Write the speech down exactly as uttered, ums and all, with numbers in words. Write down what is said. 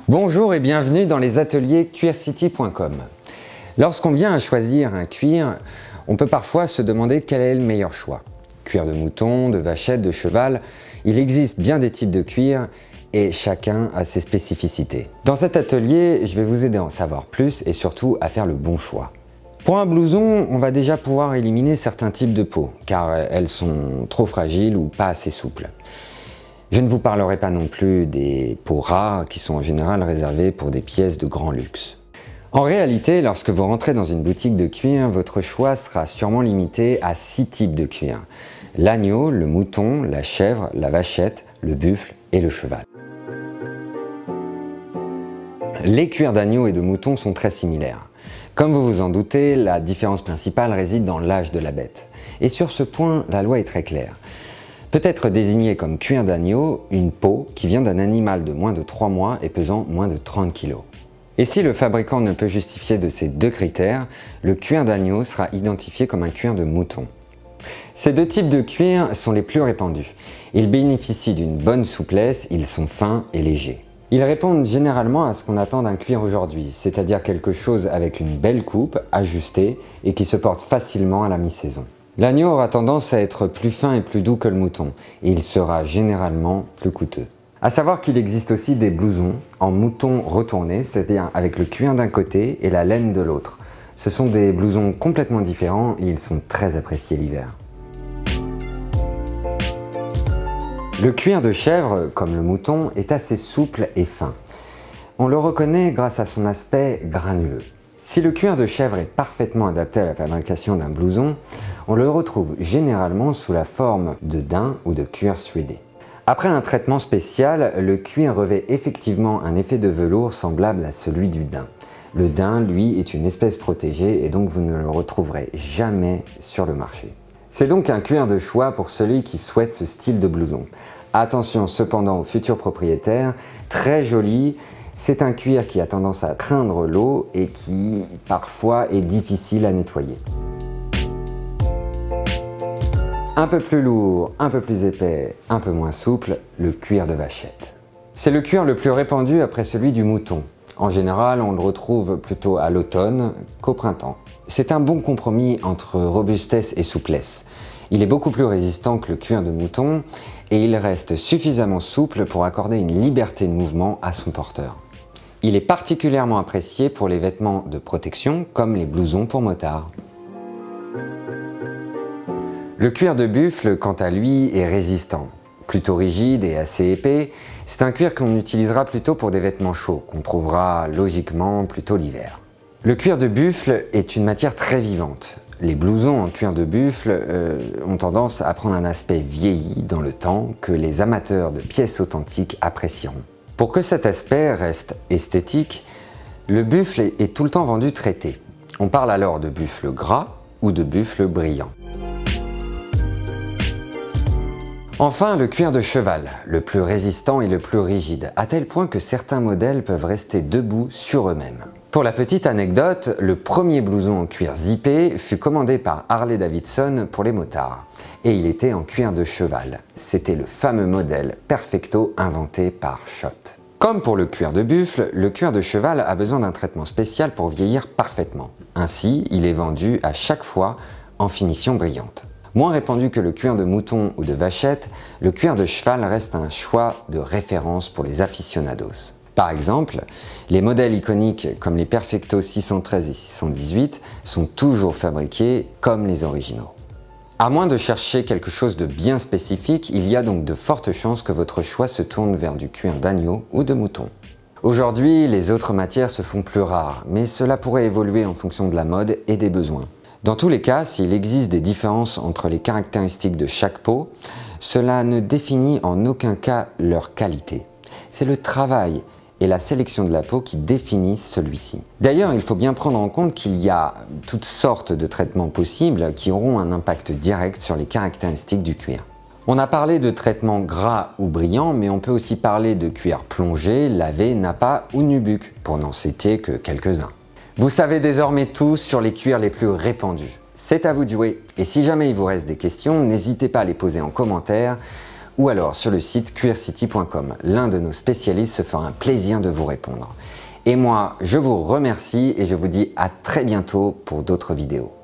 Bonjour et bienvenue dans les ateliers cuir city point com. Lorsqu'on vient à choisir un cuir, on peut parfois se demander quel est le meilleur choix. Cuir de mouton, de vachette, de cheval, il existe bien des types de cuir et chacun a ses spécificités. Dans cet atelier, je vais vous aider à en savoir plus et surtout à faire le bon choix. Pour un blouson, on va déjà pouvoir éliminer certains types de peaux car elles sont trop fragiles ou pas assez souples. Je ne vous parlerai pas non plus des peaux rares qui sont en général réservées pour des pièces de grand luxe. En réalité, lorsque vous rentrez dans une boutique de cuir, votre choix sera sûrement limité à six types de cuir. L'agneau, le mouton, la chèvre, la vachette, le buffle et le cheval. Les cuirs d'agneau et de mouton sont très similaires. Comme vous vous en doutez, la différence principale réside dans l'âge de la bête. Et sur ce point, la loi est très claire. Peut être désigné comme cuir d'agneau une peau qui vient d'un animal de moins de trois mois et pesant moins de trente kilos. Et si le fabricant ne peut justifier de ces deux critères, le cuir d'agneau sera identifié comme un cuir de mouton. Ces deux types de cuir sont les plus répandus. Ils bénéficient d'une bonne souplesse, ils sont fins et légers. Ils répondent généralement à ce qu'on attend d'un cuir aujourd'hui, c'est-à-dire quelque chose avec une belle coupe, ajustée et qui se porte facilement à la mi-saison. L'agneau aura tendance à être plus fin et plus doux que le mouton, et il sera généralement plus coûteux. À savoir qu'il existe aussi des blousons en mouton retourné, c'est-à-dire avec le cuir d'un côté et la laine de l'autre. Ce sont des blousons complètement différents et ils sont très appréciés l'hiver. Le cuir de chèvre, comme le mouton, est assez souple et fin. On le reconnaît grâce à son aspect granuleux. Si le cuir de chèvre est parfaitement adapté à la fabrication d'un blouson, on le retrouve généralement sous la forme de daim ou de cuir suédé. Après un traitement spécial, le cuir revêt effectivement un effet de velours semblable à celui du daim. Le daim, lui, est une espèce protégée et donc vous ne le retrouverez jamais sur le marché. C'est donc un cuir de choix pour celui qui souhaite ce style de blouson. Attention cependant aux futurs propriétaires, très joli. C'est un cuir qui a tendance à craindre l'eau et qui, parfois, est difficile à nettoyer. Un peu plus lourd, un peu plus épais, un peu moins souple, le cuir de vachette. C'est le cuir le plus répandu après celui du mouton. En général, on le retrouve plutôt à l'automne qu'au printemps. C'est un bon compromis entre robustesse et souplesse. Il est beaucoup plus résistant que le cuir de mouton et il reste suffisamment souple pour accorder une liberté de mouvement à son porteur. Il est particulièrement apprécié pour les vêtements de protection comme les blousons pour motards. Le cuir de buffle, quant à lui, est résistant. Plutôt rigide et assez épais, c'est un cuir qu'on utilisera plutôt pour des vêtements chauds, qu'on trouvera logiquement plutôt l'hiver. Le cuir de buffle est une matière très vivante. Les blousons en cuir de buffle euh, ont tendance à prendre un aspect vieilli dans le temps que les amateurs de pièces authentiques apprécieront. Pour que cet aspect reste esthétique, le buffle est tout le temps vendu traité. On parle alors de buffle gras ou de buffle brillant. Enfin, le cuir de cheval, le plus résistant et le plus rigide, à tel point que certains modèles peuvent rester debout sur eux-mêmes. Pour la petite anecdote, le premier blouson en cuir zippé fut commandé par Harley Davidson pour les motards. Et il était en cuir de cheval. C'était le fameux modèle Perfecto inventé par Schott. Comme pour le cuir de buffle, le cuir de cheval a besoin d'un traitement spécial pour vieillir parfaitement. Ainsi, il est vendu à chaque fois en finition brillante. Moins répandu que le cuir de mouton ou de vachette, le cuir de cheval reste un choix de référence pour les aficionados. Par exemple, les modèles iconiques comme les Perfecto six cent treize et six cent dix-huit sont toujours fabriqués comme les originaux. À moins de chercher quelque chose de bien spécifique, il y a donc de fortes chances que votre choix se tourne vers du cuir d'agneau ou de mouton. Aujourd'hui, les autres matières se font plus rares, mais cela pourrait évoluer en fonction de la mode et des besoins. Dans tous les cas, s'il existe des différences entre les caractéristiques de chaque peau, cela ne définit en aucun cas leur qualité. C'est le travail et la sélection de la peau qui définissent celui-ci. D'ailleurs, il faut bien prendre en compte qu'il y a toutes sortes de traitements possibles qui auront un impact direct sur les caractéristiques du cuir. On a parlé de traitements gras ou brillants, mais on peut aussi parler de cuir plongé, lavé, nappa ou nubuck, pour n'en citer que quelques-uns. Vous savez désormais tout sur les cuirs les plus répandus. C'est à vous de jouer. Et si jamais il vous reste des questions, n'hésitez pas à les poser en commentaire ou alors sur le site cuircity point com. L'un de nos spécialistes se fera un plaisir de vous répondre. Et moi, je vous remercie et je vous dis à très bientôt pour d'autres vidéos.